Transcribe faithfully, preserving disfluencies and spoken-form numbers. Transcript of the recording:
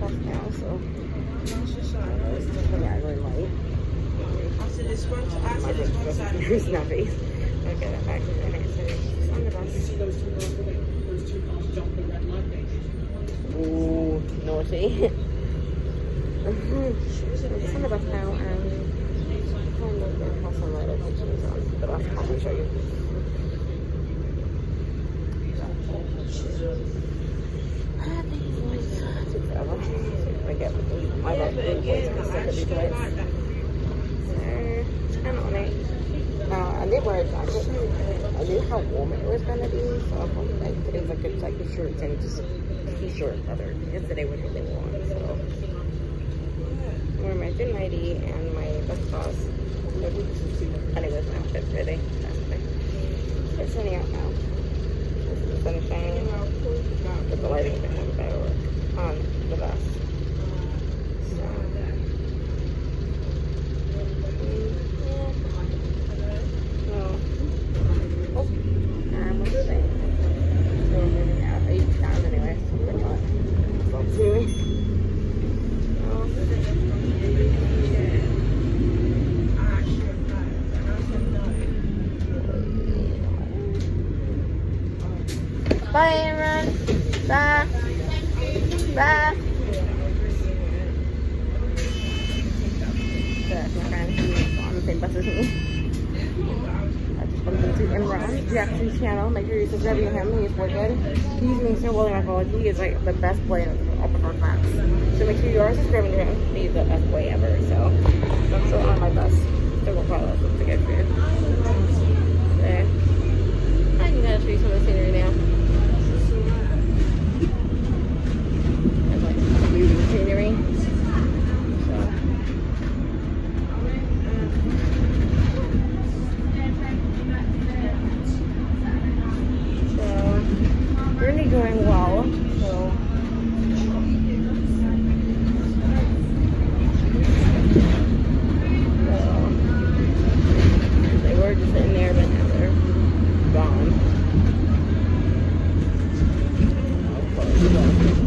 stuff now, so it's not really light. My room's supposed to be Cruise Navies. I'll get that back in a minute. So on the bus. Ooh, naughty. It's on the bus now, and kind of going to have some light pictures on the bus. I'll show you. I get my dad really plays because I could be lights. So it's kind of on it. Uh, I did wear a jacket. I knew how warm it was gonna be, so I thought like today's a good like shorts and just t-shirt weather. Yesterday was really warm, so I'm wearing my thin nightie and my best cause. Anyways, my outfit really. It's sunny out now. This is the sunshine. But the lighting been having better work on the bus. So, yeah. Oh, um, what's the thing? So we're moving out. I used to down anyway, so we're not. So I'm zooming. Bye, everyone. Bye. Bye. That's my friend who's on the same bus as me. I just bumped into Imran Jackson's channel. Make sure you subscribe to him. He's wicked. He's doing so well in my college. He is like the best boy in all of our class. So make sure you are subscribing to him. He's the best boy ever. So I'm still on my bus. Still won't follow us to get food. So I can gotta show you some of the scenery now. Scenery. So, so journey going well. So, so they were just sitting there, but now they're gone.